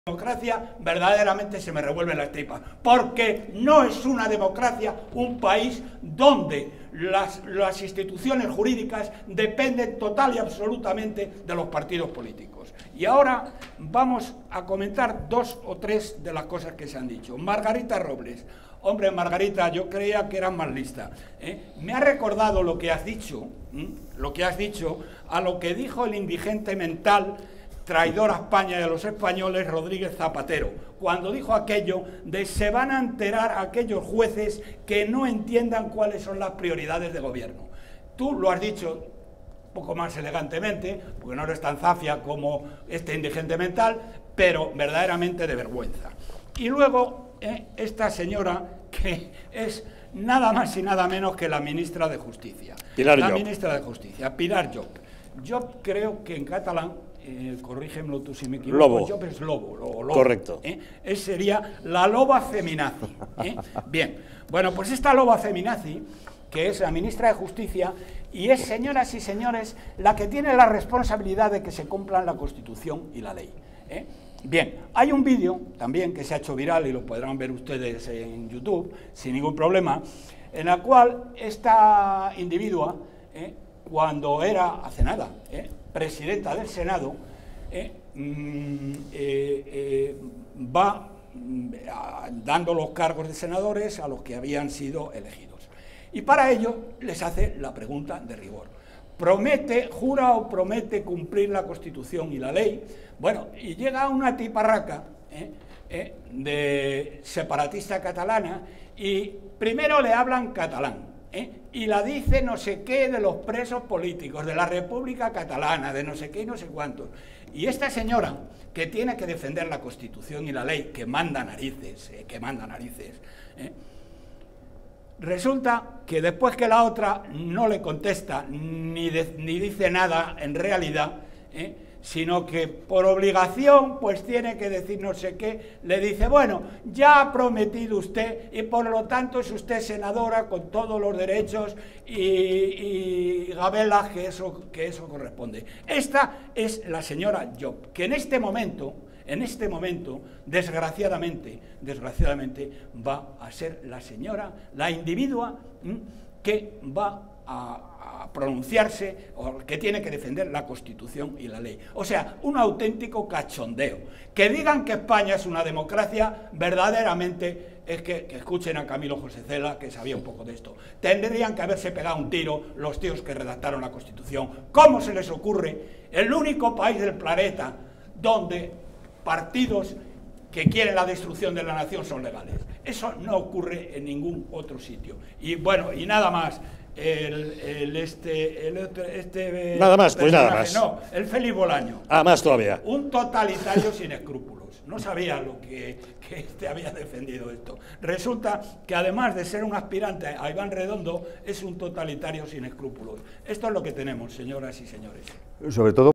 Democracia verdaderamente se me revuelven las tripas, porque no es una democracia un país donde las instituciones jurídicas dependen total y absolutamente de los partidos políticos. Y ahora vamos a comentar dos o tres de las cosas que se han dicho. Margarita Robles. Hombre, Margarita, yo creía que eras más lista. Me ha recordado lo que has dicho, a lo que dijo el indigente mental traidor a España y a los españoles, Rodríguez Zapatero, cuando dijo aquello de se van a enterar aquellos jueces que no entiendan cuáles son las prioridades de gobierno. Tú lo has dicho un poco más elegantemente, porque no eres tan zafia como este indigente mental, pero verdaderamente de vergüenza. Y luego, esta señora que es nada más y nada menos que la ministra de Justicia. Pilar Llop. Llop creo que en catalán, corrígemelo tú si me equivoco, Llop es lobo. Correcto. Sería la loba feminazi. Bien, bueno, pues esta loba feminazi, que es la ministra de Justicia, y es, señoras y señores, la que tiene la responsabilidad de que se cumplan la Constitución y la ley. Bien, hay un vídeo también que se ha hecho viral y lo podrán ver ustedes en YouTube sin ningún problema, en la cual esta individua, cuando era hace nada presidenta del Senado, va dando los cargos de senadores a los que habían sido elegidos. Y para ello les hace la pregunta de rigor. ¿Jura o promete cumplir la Constitución y la ley? Bueno, y llega una tiparraca de separatista catalana y primero le hablan catalán. Y la dice no sé qué de los presos políticos, de la República Catalana, de no sé qué y no sé cuántos. Y esta señora, que tiene que defender la Constitución y la ley, que manda narices, resulta que después que la otra no le contesta ni dice nada en realidad, sino que por obligación pues tiene que decir no sé qué, le dice, bueno, ya ha prometido usted y por lo tanto es usted senadora con todos los derechos y gabelas que eso corresponde. Esta es la señora Llop, que en este momento, desgraciadamente, va a ser la individua que va a pronunciarse o que tiene que defender la Constitución y la ley. O sea, un auténtico cachondeo. Que digan que España es una democracia, verdaderamente es que escuchen a Camilo José Cela, que sabía un poco de esto. Tendrían que haberse pegado un tiro los tíos que redactaron la Constitución. ¿Cómo se les ocurre? El único país del planeta donde partidos que quieren la destrucción de la nación son legales. Eso no ocurre en ningún otro sitio. Y bueno, y nada más. Nada más, pues nada más. No, el Félix Bolaño. Ah, más todavía. Un totalitario sin escrúpulos. No sabía lo que había defendido esto. Resulta que además de ser un aspirante a Iván Redondo, es un totalitario sin escrúpulos. Esto es lo que tenemos, señoras y señores. Sobre todo